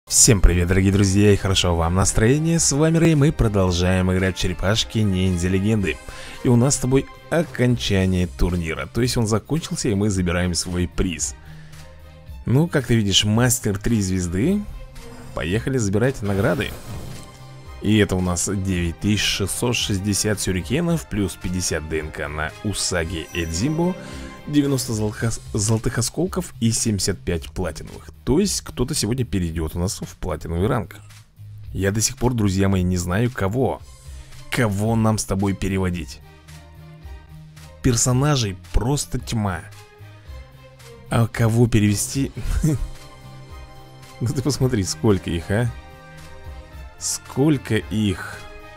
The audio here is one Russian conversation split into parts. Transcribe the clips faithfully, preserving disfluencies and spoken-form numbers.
Всем привет, дорогие друзья, и хорошо вам настроение. С вами Рэй, мы продолжаем играть в черепашки ниндзя легенды. И у нас с тобой окончание турнира. То есть он закончился, и мы забираем свой приз. Ну, как ты видишь, мастер три звезды. Поехали забирать награды. И это у нас девять тысяч шестьсот шестьдесят сюрикенов, плюс пятьдесят ДНК на Усаги Эдзимбо, девяносто золотых, золотых осколков и семьдесят пять платиновых. То есть кто-то сегодня перейдет у нас в платиновый ранг. Я до сих пор, друзья мои, не знаю кого. Кого нам с тобой переводить. Персонажей просто тьма. А кого перевести? Ну ты посмотри, сколько их, а? Сколько их?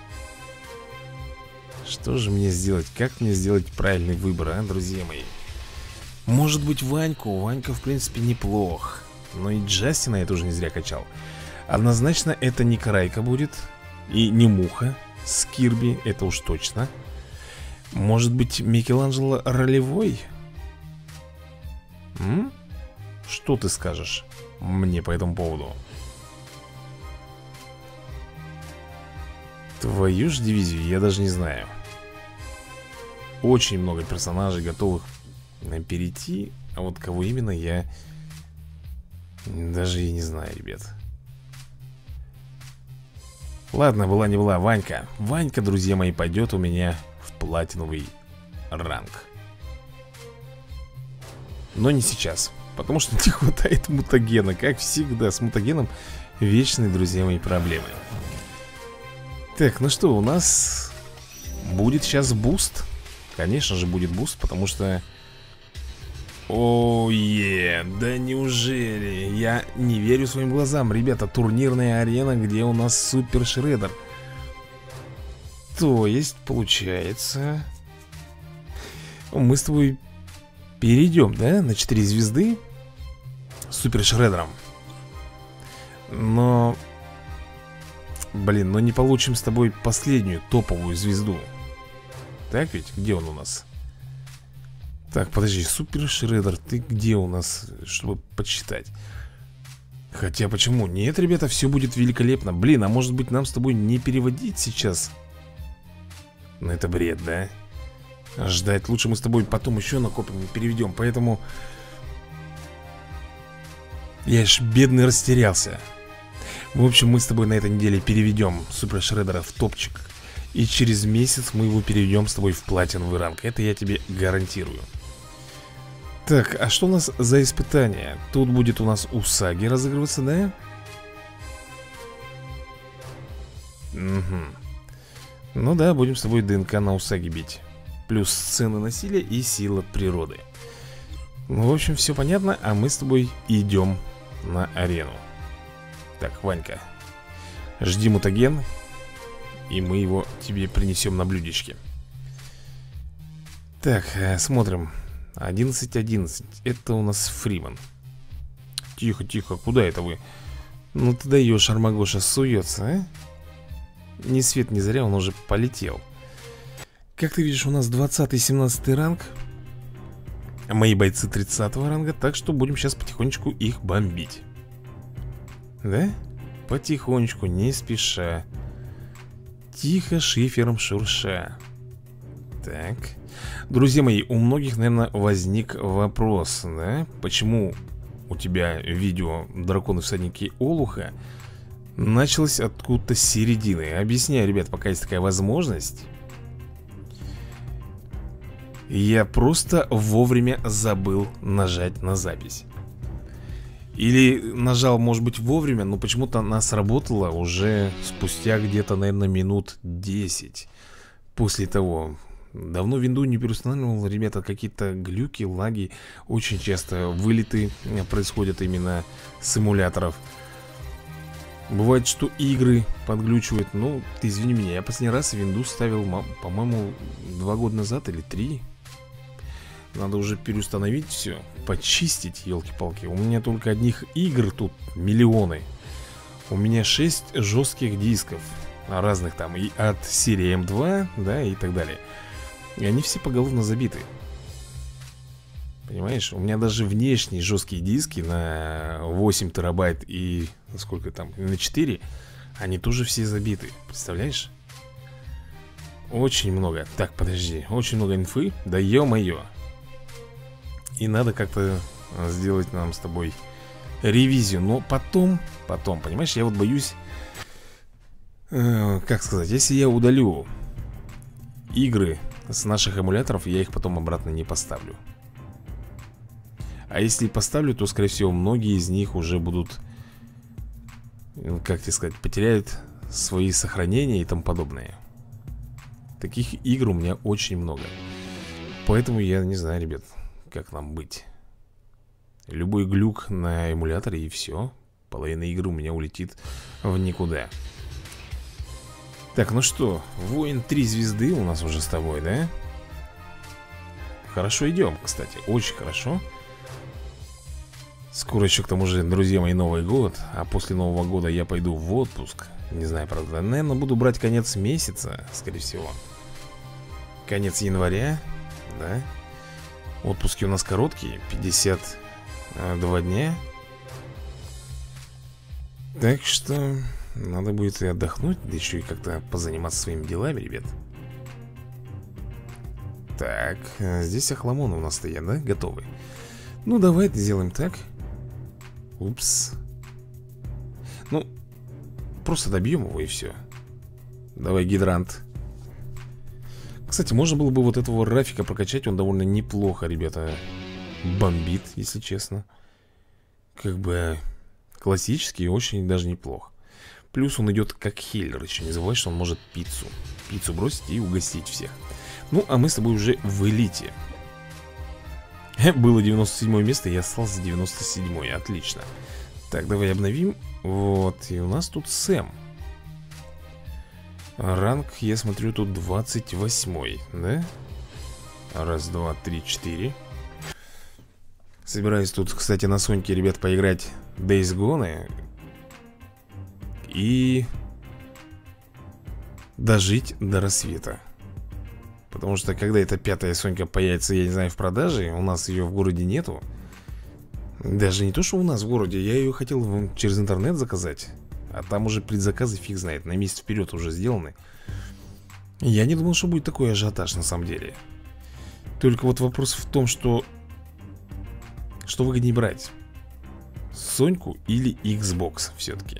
Что же мне сделать? Как мне сделать правильный выбор, а, друзья мои? Может быть, Ваньку? Ванька, в принципе, неплох. Но и Джастина я тоже не зря качал. Однозначно, это не Карайка будет. И не Муха с Кирби, это уж точно. Может быть, Микеланджело ролевой? М? Что ты скажешь мне по этому поводу? Твою ж дивизию, я даже не знаю. Очень много персонажей, готовых перейти. А вот кого именно, я даже и не знаю, ребят. Ладно, была не была, Ванька. Ванька, друзья мои, пойдет у меня в платиновый ранг. Но не сейчас, потому что не хватает мутагена. Как всегда, с мутагеном вечные, друзья мои, проблемы. Так, ну что, у нас будет сейчас буст. Конечно же будет буст, потому что... Ой, да неужели? Я не верю своим глазам. Ребята, турнирная арена, где у нас Супер Шреддер. То есть, получается, мы с тобой перейдем, да, на четыре звезды с Супер Шреддером. Но... Блин, но не получим с тобой последнюю топовую звезду. Так ведь? Где он у нас? Так, подожди, Супер Шреддер, ты где у нас, чтобы подсчитать? Хотя почему? Нет, ребята, все будет великолепно. Блин, а может быть нам с тобой не переводить сейчас? Ну это бред, да? Ждать лучше мы с тобой потом еще накопим и переведем. Поэтому я ж бедный растерялся. В общем, мы с тобой на этой неделе переведем Супер Шреддера в топчик. И через месяц мы его переведем с тобой в платиновый ранг. Это я тебе гарантирую. Так, а что у нас за испытание? Тут будет у нас Усаги разыгрываться, да? Угу. Ну да, будем с тобой ДНК на Усаги бить. Плюс сцены насилия и сила природы. Ну, в общем, все понятно. А мы с тобой идем на арену. Так, Ванька, жди мутаген, и мы его тебе принесем на блюдечке. Так, смотрим. Одиннадцать одиннадцать. Это у нас Фриман. Тихо, тихо, куда это вы? Ну ты даешь, Армагоша суется, а? Ни свет ни заря, он уже полетел. Как ты видишь, у нас двадцатый-семнадцатый ранг. Мои бойцы тридцатого ранга. Так что будем сейчас потихонечку их бомбить. Да? Потихонечку, не спеша. Тихо, шифером шурша. Так. Друзья мои, у многих, наверное, возник вопрос, да? Почему у тебя видео «Драконы-всадники Олуха» началось откуда-то с середины? Объясняю, ребят, пока есть такая возможность. Я просто вовремя забыл нажать на запись. Или нажал, может быть, вовремя, но почему-то она сработала уже спустя где-то, наверное, минут десять после того. Давно винду не переустанавливал, ребята, какие-то глюки, лаги. Очень часто вылеты происходят именно с эмуляторов. Бывает, что игры подглючивают. Ну, ты извини меня, я последний раз винду ставил, по-моему, два года назад или три. Надо уже переустановить все, почистить, елки-палки. У меня только одних игр тут миллионы. У меня шесть жестких дисков разных там, и от серии эм два, да, и так далее. И они все поголовно забиты. Понимаешь, у меня даже внешние жесткие диски на восемь терабайт и сколько там, на четыре, они тоже все забиты, представляешь? Очень много. Так, подожди, очень много инфы. Да ё-моё. И надо как-то сделать нам с тобой ревизию. Но потом, потом, понимаешь, я вот боюсь, э, как сказать, если я удалю игры с наших эмуляторов, я их потом обратно не поставлю. А если поставлю, то, скорее всего, многие из них уже будут, как тебе сказать, потеряют свои сохранения и тому подобное. Таких игр у меня очень много. Поэтому я не знаю, ребят, как нам быть. Любой глюк на эмуляторе и все. Половина игры у меня улетит в никуда. Так, ну что, воин три звезды у нас уже с тобой, да? Хорошо идем, кстати, очень хорошо. Скоро еще к тому же, друзья мои, Новый год. А после Нового года я пойду в отпуск. Не знаю, правда, наверное, буду брать конец месяца, скорее всего. Конец января, да. Отпуски у нас короткие, пятьдесят два дня. Так что надо будет и отдохнуть, да еще и как-то позаниматься своими делами, ребят. Так, здесь охламоны у нас стоят, да, готовы. Ну, давай сделаем так. Упс. Ну, просто добьем его и все. Давай, гидрант. Кстати, можно было бы вот этого Рафика прокачать. Он довольно неплохо, ребята, бомбит, если честно. Как бы классический, очень даже неплохо. Плюс он идет как хиллер. Еще не забывай, что он может пиццу Пиццу бросить и угостить всех. Ну, а мы с тобой уже в элите. Было девяносто седьмое место, и я остался девяносто седьмое. Отлично. Так, давай обновим. Вот, и у нас тут Сэм. Ранг, я смотрю, тут двадцать восьмой, да? Раз, два, три, четыре. Собираюсь тут, кстати, на Соньке, ребят, поиграть Days Gone и дожить до рассвета. Потому что когда эта пятая Сонька появится, я не знаю, в продаже, у нас ее в городе нету. Даже не то, что у нас в городе, я ее хотел через интернет заказать. А там уже предзаказы фиг знает, на месяц вперед уже сделаны. Я не думал, что будет такой ажиотаж на самом деле. Только вот вопрос в том, что Что выгоднее брать, Соньку или Xbox все-таки.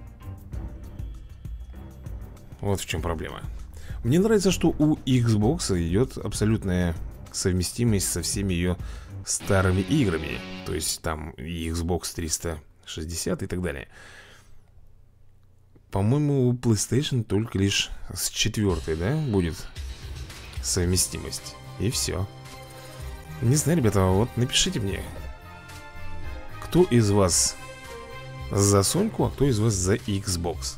Вот в чем проблема. Мне нравится, что у Xbox идет абсолютная совместимость со всеми ее старыми играми. То есть там и Xbox триста шестьдесят и так далее. По-моему, у PlayStation только лишь с четвертой, да, будет совместимость. И все. Не знаю, ребята, вот напишите мне, кто из вас за Соньку, а кто из вас за Xbox.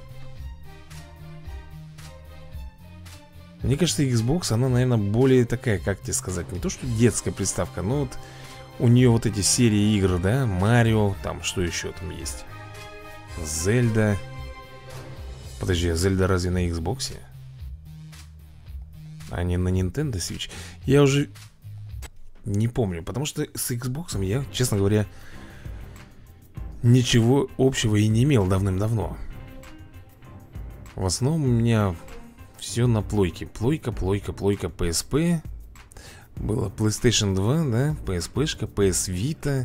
Мне кажется, Xbox, она, наверное, более такая, как тебе сказать, не то что детская приставка, но вот у нее вот эти серии игр, да, Марио, там, что еще там есть? Зельда. Подожди, а Зельда разве на Xbox? А не на Nintendo Switch? Я уже не помню, потому что с Xbox я, честно говоря, ничего общего и не имел давным-давно. В основном у меня все на плойке. Плойка, плойка, плойка, пи эс пи. Было PlayStation два, да, пи эс пи-шка, пи эс Vita.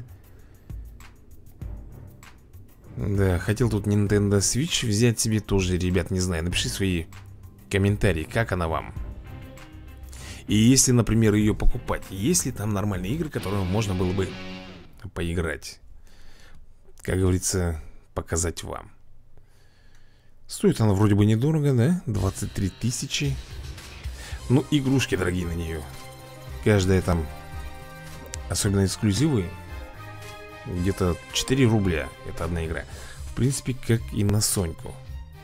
Да, хотел тут Nintendo Switch взять себе тоже, ребят, не знаю. Напиши свои комментарии, как она вам. И если, например, ее покупать, есть ли там нормальные игры, которые можно было бы поиграть. Как говорится, показать вам. Стоит она вроде бы недорого, да? двадцать три тысячи. Ну, игрушки дорогие на нее. Каждая там, особенно эксклюзивы, где-то четыре рубля. Это одна игра. В принципе, как и на Соньку.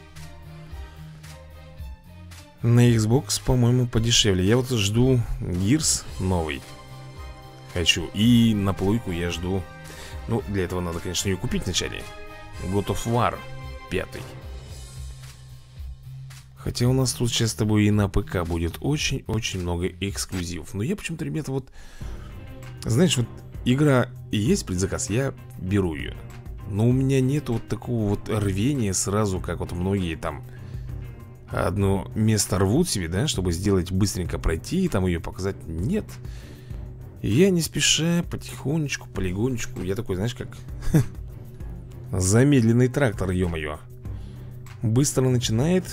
На Xbox, по-моему, подешевле. Я вот жду Gears новый. Хочу. И на плойку я жду. Ну, для этого надо, конечно, ее купить вначале. God of War пятый. Хотя у нас тут сейчас с тобой и на ПК будет очень-очень много эксклюзивов. Но я почему-то, ребята, вот Знаешь, вот игра и есть предзаказ, я беру ее. Но у меня нет вот такого вот рвения сразу, как вот многие там одно место рвут себе, да, чтобы сделать быстренько пройти и там ее показать. Нет. Я не спеша, потихонечку, полигонечку. Я такой, знаешь, как замедленный трактор, ё-моё. Быстро начинает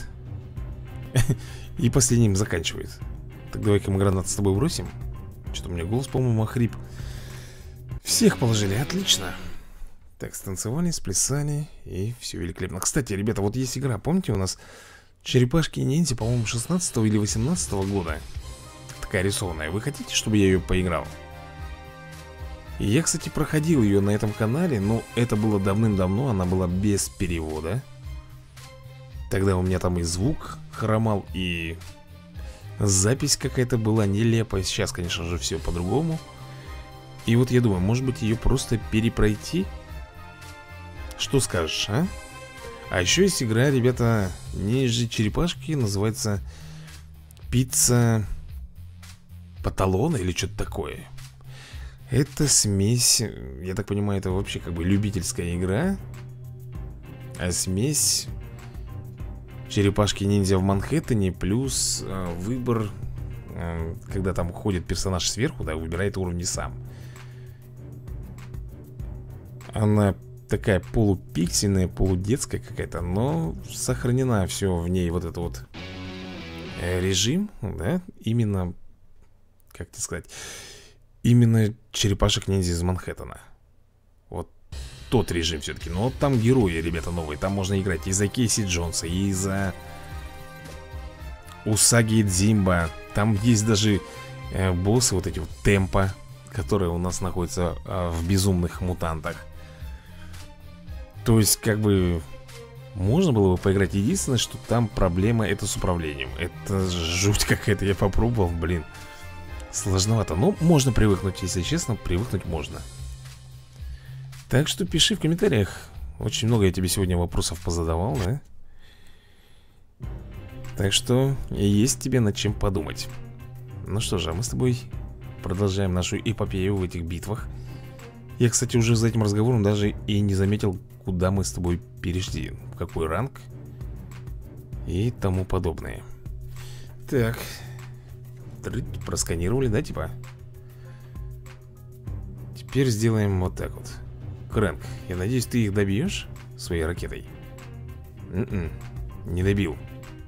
и последним заканчивает. Так давай-ка мы гранат с тобой бросим. Что-то у меня голос, по-моему, охрип. Всех положили, отлично. Так, станцевали, сплясали, и все великолепно. Кстати, ребята, вот есть игра, помните, у нас черепашки-ниндзя, по-моему, шестнадцатого или восемнадцатого года. Такая рисованная. Вы хотите, чтобы я ее поиграл? И я, кстати, проходил ее на этом канале, но это было давным-давно, она была без перевода. Тогда у меня там и звук хромал, и запись какая-то была нелепая. Сейчас, конечно же, все по-другому. И вот я думаю, может быть, ее просто перепройти? Что скажешь, а? А еще есть игра, ребята, ниже черепашки, называется Пицца Паталона или что-то такое. Это смесь, я так понимаю, это вообще как бы любительская игра. А смесь черепашки-ниндзя в Манхэттене плюс э, выбор, э, когда там ходит персонаж сверху, да, выбирает уровни сам. Она такая полупиксельная, полудетская какая-то, но сохранена все в ней вот это вот э, режим, да, именно, как тебе сказать, именно черепашек-ниндзя из Манхэттена. Вот тот режим все-таки. Но там герои, ребята, новые. Там можно играть и за Кейси Джонса, и за Усаги Дзимба. Там есть даже э, боссы, вот эти вот темпа, которые у нас находятся э, в безумных мутантах. То есть, как бы, можно было бы поиграть. Единственное, что там проблема это с управлением. Это жуть какая-то, я попробовал, блин. Сложновато, но можно привыкнуть, если честно, привыкнуть можно. Так что пиши в комментариях. Очень много я тебе сегодня вопросов позадавал, да? Так что есть тебе над чем подумать. Ну что же, а мы с тобой продолжаем нашу эпопею в этих битвах. Я, кстати, уже за этим разговором даже и не заметил, куда мы с тобой перешли, в какой ранг и тому подобное. Так, просканировали, да, типа? Теперь сделаем вот так вот. Крэнк, я надеюсь, ты их добьешь своей ракетой? Н-н, не добил.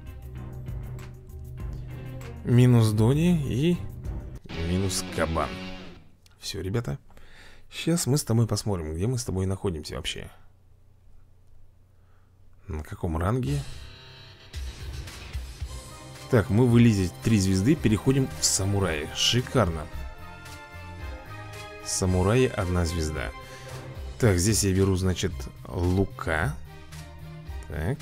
Минус Дони и минус Кабан. Все, ребята. Сейчас мы с тобой посмотрим, где мы с тобой находимся вообще. На каком ранге? Так, мы вылезли три звезды, переходим в самураи. Шикарно. Самураи одна звезда. Так, здесь я беру, значит, лука. Так.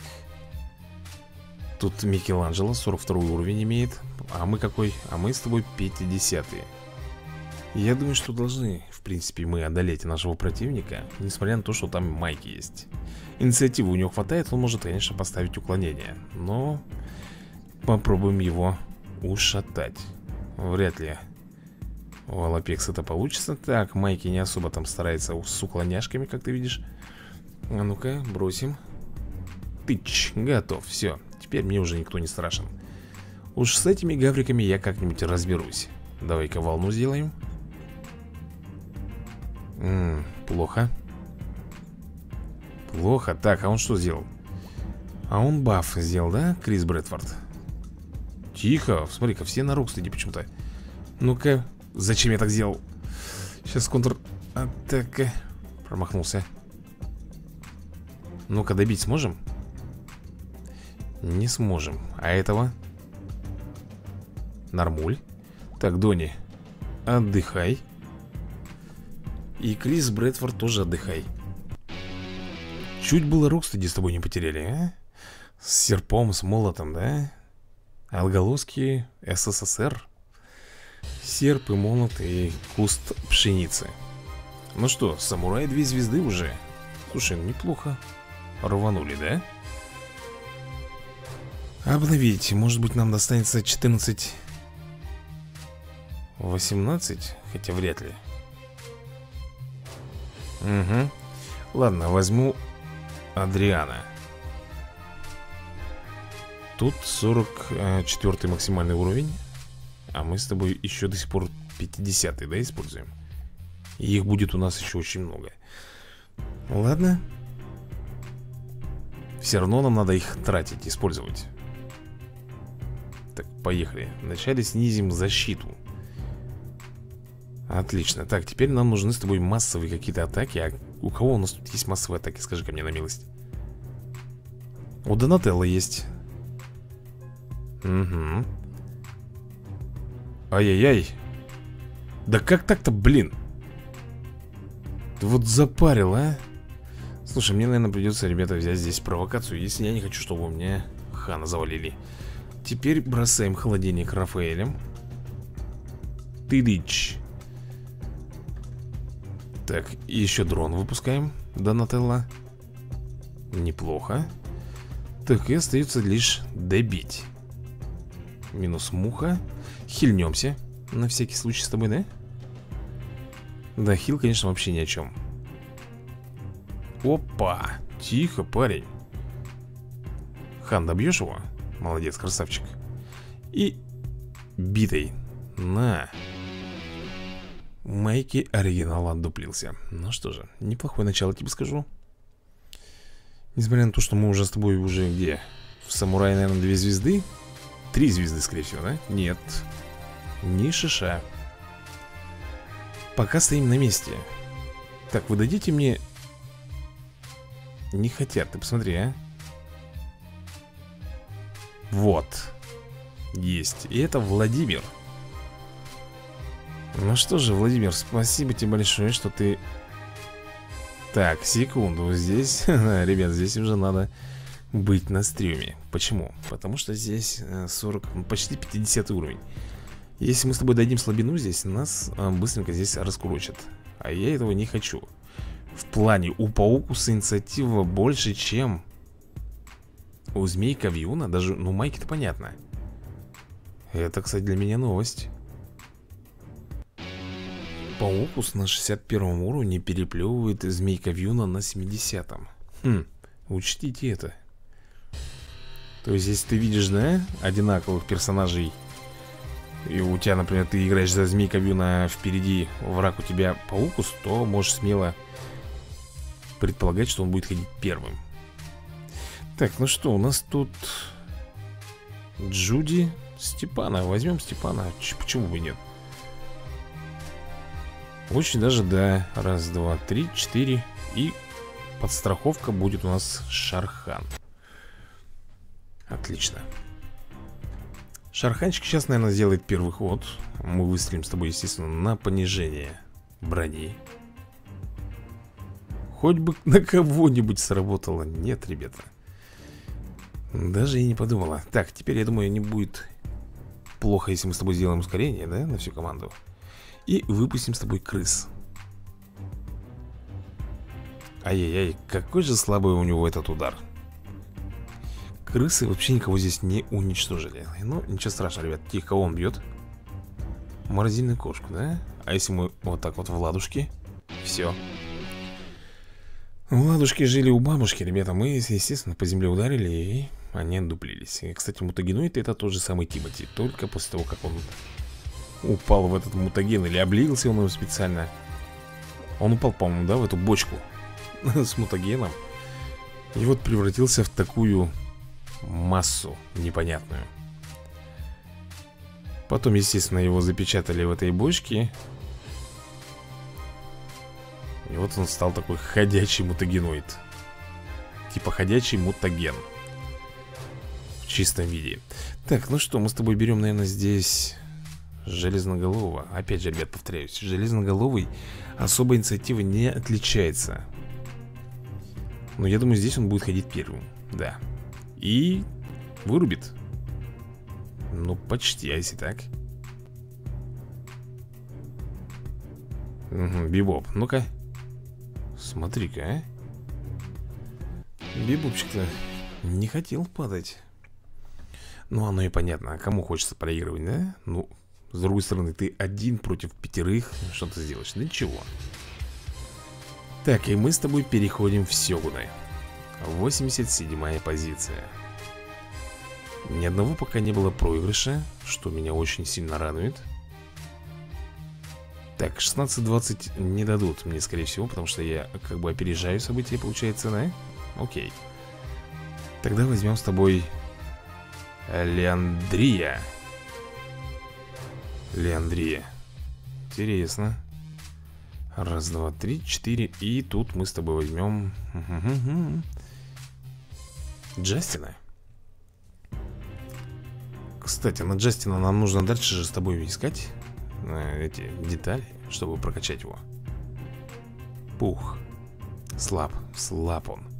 Тут Микеланджело сорок второй уровень имеет. А мы какой? А мы с тобой пятидесятый. Я думаю, что должны, в принципе, мы одолеть нашего противника, несмотря на то, что там Майки есть. Инициативы у него хватает, он может, конечно, поставить уклонение. Но попробуем его ушатать. Вряд ли у Алапекс это получится. Так, Майки не особо там старается с уклоняшками, как ты видишь. А ну-ка, бросим. Тыч, готов, все. Теперь мне уже никто не страшен. Уж с этими гавриками я как-нибудь разберусь. Давай-ка волну сделаем. М-м, плохо. Плохо. Так, а он что сделал? А он баф сделал, да, Крис Брэдфорд? Тихо, смотри-ка, все на рокстеди почему-то. Ну-ка, зачем я так сделал? Сейчас контр-атака. Промахнулся. Ну-ка, добить сможем? Не сможем. А этого? Нормуль. Так, Дони, отдыхай. И Крис Брэдфорд тоже отдыхай. Чуть было Рокстеди с тобой не потеряли, а? С серпом, с молотом, да? Отголоски СССР. Серп и молот и куст пшеницы. Ну что, самурай две звезды уже. Слушай, ну неплохо. Рванули, да? Обновить. Может быть, нам достанется четырнадцать восемнадцать? Хотя вряд ли. Угу. Ладно, возьму Адриана. Тут сорок четвёртый максимальный уровень. А мы с тобой еще до сих пор пятидесятый, да, используем? И их будет у нас еще очень много. Ладно. Все равно нам надо их тратить, использовать. Так, поехали. Вначале снизим защиту. Отлично. Так, теперь нам нужны с тобой массовые какие-то атаки. А у кого у нас тут есть массовые атаки? Скажи-ка мне на милость. У Донателло есть. Угу. Ай-яй-яй. Да как так-то, блин? Ты вот запарил, а? Слушай, мне, наверное, придется, ребята, взять здесь провокацию, если я не хочу, чтобы у меня Хана завалили. Теперь бросаем холодильник Рафаэлем. Тыдыч. Так, и еще дрон выпускаем. Донателло. Неплохо. Так, и остается лишь добить. Минус муха. Хильнемся. На всякий случай с тобой, да? Да, хил, конечно, вообще ни о чем. Опа! Тихо, парень. Хан, добьешь его? Молодец, красавчик. И битой. На. Майки оригинал отдуплился. Ну что же, неплохое начало, тебе скажу. Несмотря на то, что мы уже с тобой уже где? В самурае, наверное, две звезды? Три звезды, скорее всего, да? Нет. Ни шиша. Пока стоим на месте. Так, вы дадите мне... Не хотят, ты посмотри, а. Вот. Есть. И это Владимир. Ну что же, Владимир, спасибо тебе большое, что ты... Так, секунду, здесь, ребят, здесь уже надо быть на стриме. Почему? Потому что здесь сорок, почти пятидесятый уровень. Если мы с тобой дадим слабину здесь, нас быстренько здесь раскурочат. А я этого не хочу. В плане, у Паукуса инициатива больше, чем у Змейка Вьюна. Даже, ну, Майки-то понятно. Это, кстати, для меня новость. Паукус на шестьдесят первом уровне переплевывает Змейка Вьюна на семидесятом. Хм, учтите это. То есть, если ты видишь, да, одинаковых персонажей, и у тебя, например, ты играешь за Змейка Вьюна, впереди враг у тебя Паукус, то можешь смело предполагать, что он будет ходить первым. Так, ну что, у нас тут Джуди, Степана. Возьмем Степана, Ч почему бы нет? Очень даже, да. Раз, два, три, четыре. И подстраховка будет у нас Шархан. Отлично. Шарханчик сейчас, наверное, сделает первый ход. Мы выстрелим с тобой, естественно, на понижение брони. Хоть бы на кого-нибудь сработало. Нет, ребята. Даже и не подумала. Так, теперь, я думаю, не будет плохо, если мы с тобой сделаем ускорение, да, на всю команду. И выпустим с тобой крыс. Ай-яй-яй, какой же слабый у него этот удар. Крысы вообще никого здесь не уничтожили. Ну, ничего страшного, ребят. Тихо, кого он бьет? Морозильную кошку, да? А если мы вот так вот в ладушке? Все. В ладушке жили у бабушки, ребята. Мы, естественно, по земле ударили, и они отдуплились. И, кстати, мутагенуид — это тот же самый Тимати. Только после того, как он упал в этот мутаген, или облился он его специально. Он упал, по-моему, да, в эту бочку с мутагеном. И вот превратился в такую массу непонятную. Потом, естественно, его запечатали в этой бочке. И вот он стал такой ходячий мутагеноид. Типа ходячий мутаген. В чистом виде. Так, ну что, мы с тобой берем, наверное, здесь Железноголового. Опять же, ребят, повторяюсь, Железноголовый особо инициативы не отличается. Но я думаю, здесь он будет ходить первым. Да. И вырубит. Ну, почти, а если так? Угу, Бибоп, ну-ка. Смотри-ка, а. Бибопчик-то не хотел падать. Ну, оно и понятно. А кому хочется проигрывать, да? Ну, с другой стороны, ты один против пятерых. Что ты сделаешь? Да ничего. Так, и мы с тобой переходим в Сёгуны. восемьдесят седьмая позиция. Ни одного пока не было проигрыша, что меня очень сильно радует. Так, шестнадцать двадцать не дадут мне, скорее всего, потому что я как бы опережаю события, получается, да? Окей. Тогда возьмем с тобой Леандрия. Леандрия. Интересно. Раз, два, три, четыре. И тут мы с тобой возьмем Джастина. Кстати, на Джастина нам нужно дальше же с тобой искать эти детали, чтобы прокачать его. Пух. Слаб, слаб он.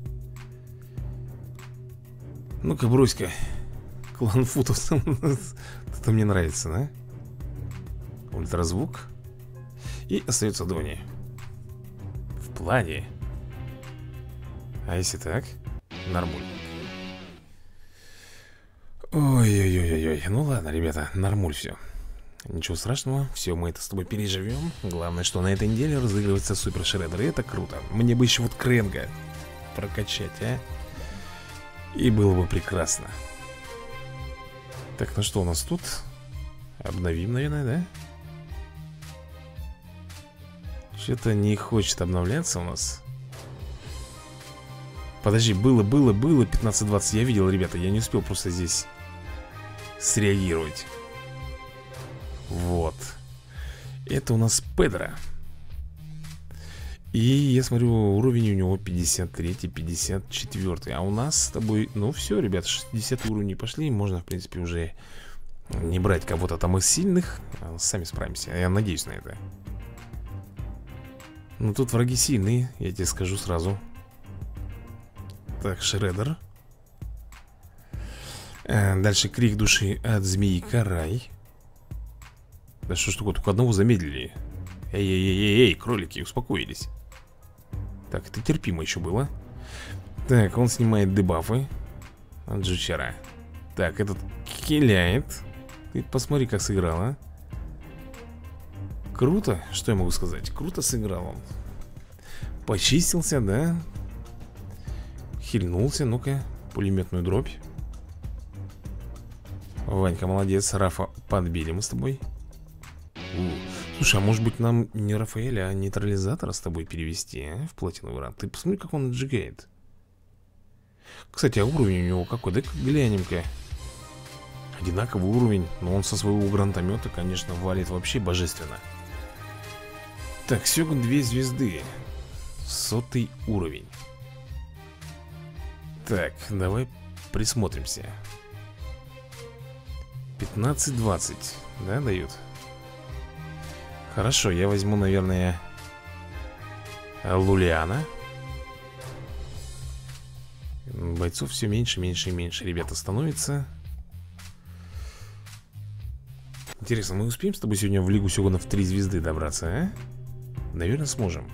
Ну-ка, брось-ка. Клан Футов. Это мне нравится, да? Ультразвук. И остается Дони. В плане. А если так? Нормуль. Ой-ой-ой-ой. Ну ладно, ребята, нормуль все. Ничего страшного, все мы это с тобой переживем. Главное, что на этой неделе разыгрывается Супер Шреддер, и это круто. Мне бы еще вот Кренга прокачать, а? И было бы прекрасно. Так, ну что у нас тут? Обновим, наверное, да? Что-то не хочет обновляться у нас. Подожди, было, было, было пятнадцать двадцать. Я видел, ребята, я не успел просто здесь среагировать. Вот. Это у нас Педро. И я смотрю, уровень у него пятьдесят три, пятьдесят четыре. А у нас с тобой, ну все, ребят, шестьдесят уровней пошли. Можно, в принципе, уже не брать кого-то там из сильных. Сами справимся, я надеюсь на это. Ну тут враги сильные, я тебе скажу сразу. Так, Шреддер. а, Дальше крик души от змеи Карай. Да что ж такое, только одного замедлили. Эй-эй-эй-эй, кролики, успокоились. Так, это терпимо еще было. Так, он снимает дебафы от Джучара. Так, этот киляет. Ты посмотри, как сыграл, а. Круто, что я могу сказать? Круто сыграл он. Почистился, да. Хильнулся, ну-ка, пулеметную дробь. Ванька, молодец, Рафа подбили мы с тобой. У. Слушай, а может быть нам не Рафаэля, а нейтрализатора с тобой перевести, а? В платиновый ранг. Ты посмотри, как он отжигает. Кстати, а уровень у него какой? Да-ка глянем-ка. Одинаковый уровень. Но он со своего гранатомета, конечно, валит вообще божественно. Так, Сёгун две звезды. Сотый уровень. Так, давай присмотримся. пятнадцать двадцать, да, дают? Хорошо, я возьму, наверное, Лулиана. Бойцов все меньше, меньше и меньше, ребята, становится. Интересно, мы успеем с тобой сегодня в Лигу Сёгунов три звезды добраться, а? Наверное, сможем.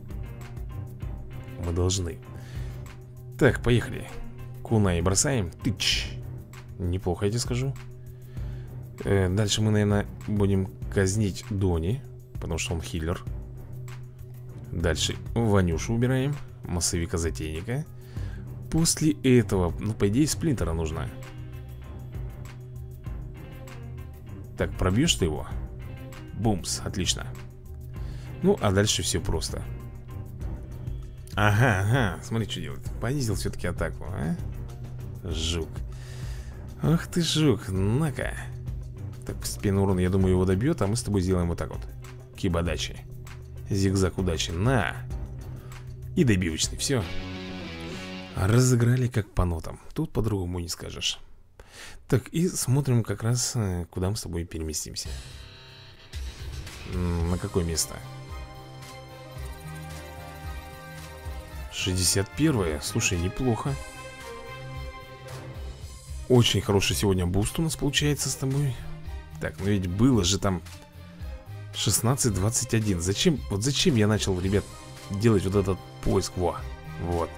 Мы должны. Так, поехали. Кунай бросаем. Тыч. Неплохо, я тебе скажу. э, Дальше мы, наверное, будем казнить Дони, потому что он хиллер. Дальше Ванюшу убираем. Массовика-затейника. После этого, ну, по идее, Сплинтера нужно. Так, пробьешь ты его? Бумс, отлично. Ну, а дальше все просто. Ага, ага, смотри, что делает. Понизил все-таки атаку, а? Жук. Ах ты, жук, на-ка. Так, постепенно урон, я думаю, его добьет. А мы с тобой сделаем вот так вот. Кибадачи. Зигзаг удачи, на. И добивочный, все. Разыграли как по нотам. Тут по-другому не скажешь. Так, и смотрим как раз, куда мы с тобой переместимся. На какое место? шестьдесят первое. Слушай, неплохо. Очень хороший сегодня буст у нас получается с тобой. Так, ну ведь было же там шестнадцать двадцать один. Зачем, вот зачем я начал, ребят, делать вот этот поиск? Во, вот.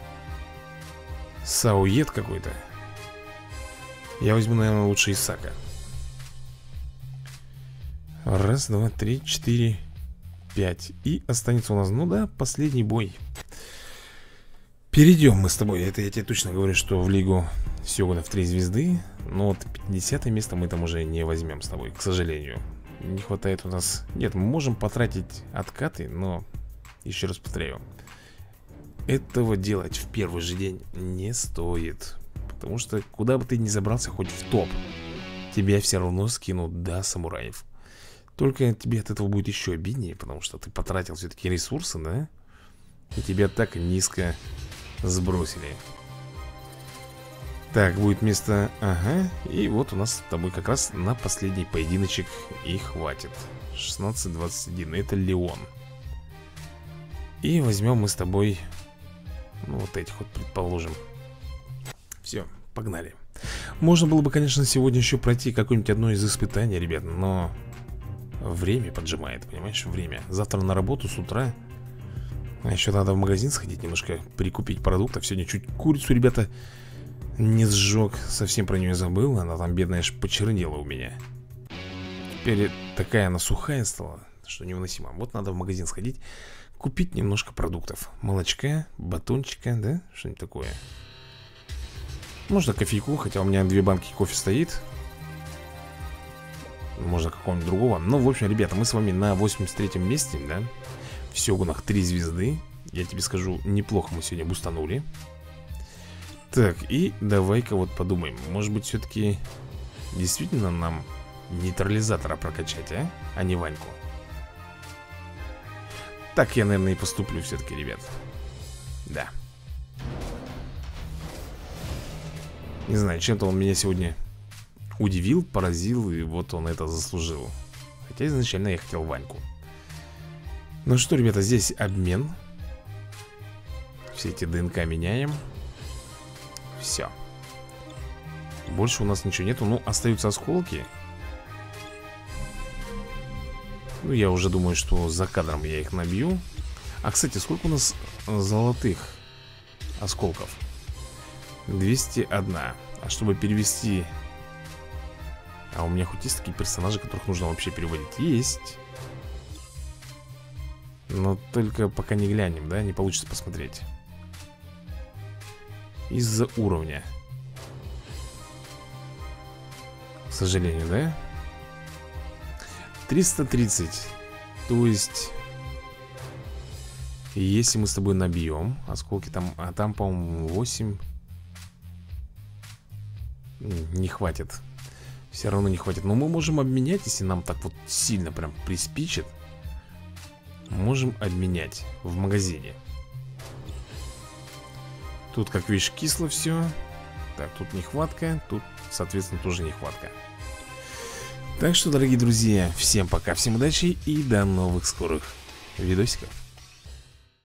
Сауед какой-то. Я возьму, наверное, лучше Исака. Раз, два, три, четыре, пять. И останется у нас, ну да, последний бой. Перейдем мы с тобой. Это я тебе точно говорю, что в лигу Сёгунов три звезды. Но вот пятидесятое место мы там уже не возьмем с тобой, к сожалению. Не хватает у нас... Нет, мы можем потратить откаты, но... Еще раз повторяю, этого делать в первый же день не стоит. Потому что куда бы ты ни забрался, хоть в топ, тебя все равно скинут до самураев. Только тебе от этого будет еще обиднее, потому что ты потратил все-таки ресурсы, да? И тебя так низко сбросили. Так, будет место... Ага. И вот у нас с тобой как раз на последний поединочек и хватит. шестнадцать двадцать один. Это Леон. И возьмем мы с тобой... Ну, вот этих вот, предположим. Все, погнали. Можно было бы, конечно, сегодня еще пройти какое-нибудь одно из испытаний, ребят, но... Время поджимает, понимаешь, время. Завтра на работу с утра. А еще надо в магазин сходить, немножко прикупить продуктов. Сегодня чуть курицу, ребята, не сжег. Совсем про нее забыл. Она там, бедная, аж почернела у меня. Теперь такая она сухая стала, что невыносимо. Вот надо в магазин сходить, купить немножко продуктов. Молочка, батончика, да? Что-нибудь такое. Можно кофейку, хотя у меня две банки кофе стоит. Можно какого-нибудь другого. Ну, в общем, ребята, мы с вами на восемьдесят третьем месте, да? В Сёгунах три звезды. Я тебе скажу, неплохо мы сегодня бустанули. Так, и давай-ка вот подумаем. Может быть, все-таки действительно нам нейтрализатора прокачать, а? А не Ваньку. Так я, наверное, и поступлю все-таки, ребят. Да. Не знаю, чем-то он меня сегодня удивил, поразил, и вот он это заслужил. Хотя изначально я хотел Ваньку. Ну что, ребята, здесь обмен. Все эти ДНК меняем. Все. Больше у нас ничего нету. Ну, остаются осколки. Ну, я уже думаю, что за кадром я их набью. А, кстати, сколько у нас золотых осколков? двести один. А чтобы перевести... А у меня хоть есть такие персонажи, которых нужно вообще переводить? Есть. Но только пока не глянем, да? Не получится посмотреть. Из-за уровня. К сожалению, да? триста тридцать. То есть... Если мы с тобой набьем осколки там... А там, по-моему, восемь. Не хватит. Все равно не хватит. Но мы можем обменять, если нам так вот сильно прям приспичит. Можем обменять в магазине. Тут, как видишь, кисло все. Так, тут нехватка. Тут, соответственно, тоже нехватка. Так что, дорогие друзья, всем пока, всем удачи и до новых скорых видосиков.